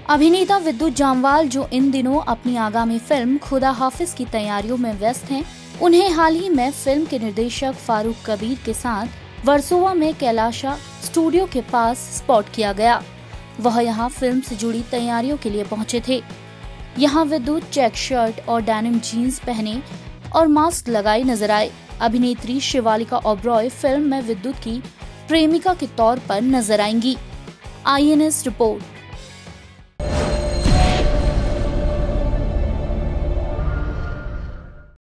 अभिनेता विद्युत जामवाल, जो इन दिनों अपनी आगामी फिल्म खुदा हाफिज की तैयारियों में व्यस्त हैं, उन्हें हाल ही में फिल्म के निर्देशक फारूक कबीर के साथ वर्सोवा में कैलाशा स्टूडियो के पास स्पॉट किया गया। वह यहां फिल्म से जुड़ी तैयारियों के लिए पहुंचे थे। यहां विद्युत चेक शर्ट और डेनिम जीन्स पहने और मास्क लगाए नजर आए। अभिनेत्री शिवालिका ओबरॉय फिल्म में विद्युत की प्रेमिका के तौर पर नजर आएंगी। INS report.